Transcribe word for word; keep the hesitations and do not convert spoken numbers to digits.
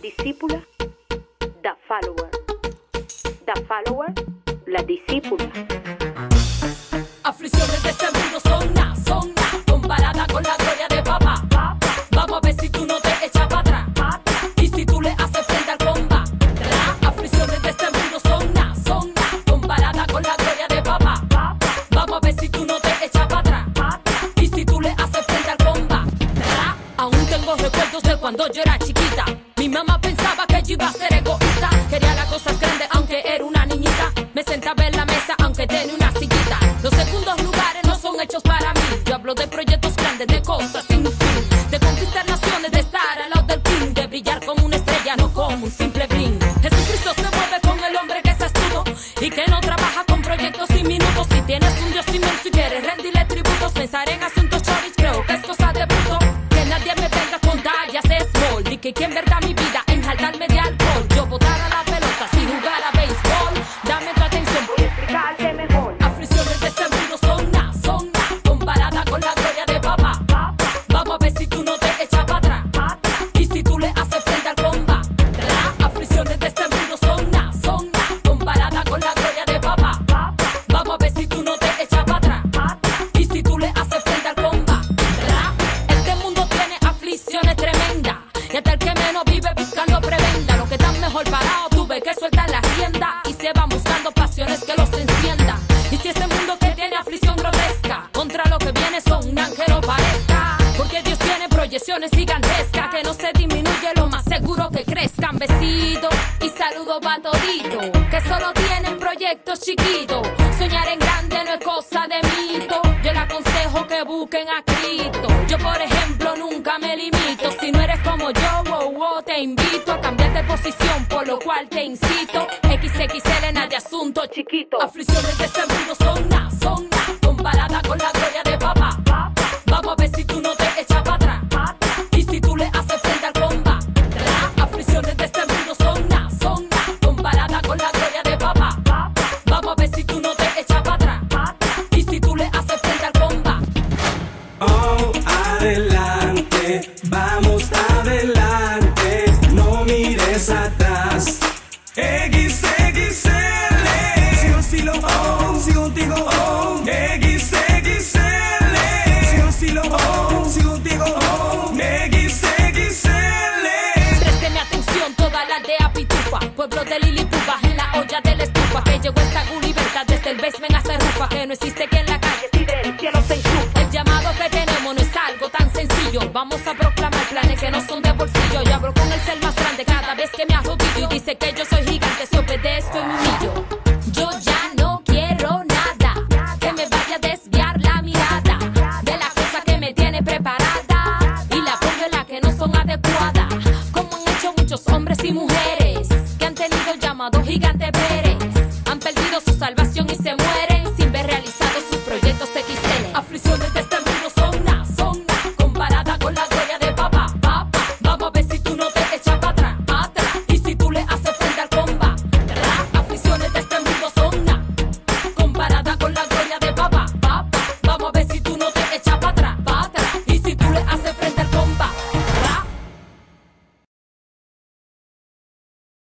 discípula da follower. Da follower, la discípula. Aflicciones de este mundo son nada, son nada, comparada con la gloria de papá. Vamos a ver si tú no te echas para atrás y si tú le haces frente al combate. Las aflicciones de este mundo son nada, son nada, comparada con la gloria de papá. Vamos a ver si tú no te echas para atrás y si tú le haces frente al combate. Aún tengo recuerdos de cuando yo era chiquita. Mi mamá pensaba que yo iba a ser egoísta. Quería las cosas grandes aunque era una niñita. Me sentaba en la mesa aunque tenía una sillita. Los segundos lugares no son hechos para mí. Yo hablo de proyectos grandes, de cosas sin fin, de conquistar naciones, de estar al lado del king, de brillar como una estrella, no como un simple bling. Jesucristo se mueve con el hombre que es astuto y que no trabaja con proyectos sin minutos. Si tienes un Dios inmenso y quieres rendirle tributos, pensar en asuntos choris creo que es cosa de bruto. Que nadie me venga con tallas small, y que quien verga mi vida en jaltarme de alcohol. Yo botara la pelota si jugara béisbol. Dame tu atención, voy a explicarte mejor. Aflicciones de este mundo son nada, son nada, comparada con la gloria de papá. Vamos a ver si tú no te echas para atrás y si tú le haces frente al combate. Las aflicciones de este mundo son nada, son nada, comparada con la gloria de papá. Vamos a ver si tú no te echas para atrás y si tú le haces frente al combate. Este mundo tiene aflicciones tremendas y hasta el que menos vive buscando prebenda. Los que están mejor parados tuve que soltar la rienda y se van buscando pasiones que los enciendan. Y si este mundo que tiene aflicción grotesca, contra lo que viene son un ángel no parezca, porque Dios tiene proyecciones gigantescas que no se disminuye, lo más seguro que crezcan. Besito y saludo pa' todito que solo tienen proyectos chiquitos. Soñar en grande no es cosa de mito. Yo le aconsejo que busquen a Cristo. Yo por ejemplo nunca me limito. Si no eres como yo, wow, wow, te invito a cambiar de posición, por lo cual te incito. equis equis ele nada de asunto chiquito. Aflicciones de este mundo son nada, son nada, comparada con la gloria de papá. Vamos a ver si tú no te echas para atrás y si tú le haces frente al combate. Las aflicciones de este mundo son nada, son nada, comparada con la gloria de papá. Vamos a ver si tú no te echas para atrás y si tú le haces frente al combate. Oh, adelante, vamos adelante, no mires atrás. equis equis ele, sigo estilo on, sigo contigo on. equis equis ele, sigo estilo on, sigo contigo on. equis equis ele. Présteme atención toda la aldea pitufa, pueblo de Lilipupa, en la olla de la estufa, que llegó esta libertad desde el basement hasta Rufa, que no existe que en la calle tire el cielo se enchufa. El llamado que tenemos no es algo tan sencillo, vamos a proclamar planes que no son de bolsillo. Yo hablo con el ser más grande cada vez que me arrodillo y dice que yo soy gigante, si obedezco y me humillo. Yo ya no quiero nada que me vaya a desviar la mirada de la cosa que me tiene preparada y la pongo en la que no son adecuadas, como han hecho muchos hombres y mujeres que han tenido el llamado gigante Pérez. Han perdido su salvación y se mueren sin ver realizados sus proyectos equis ele. Aflicciones de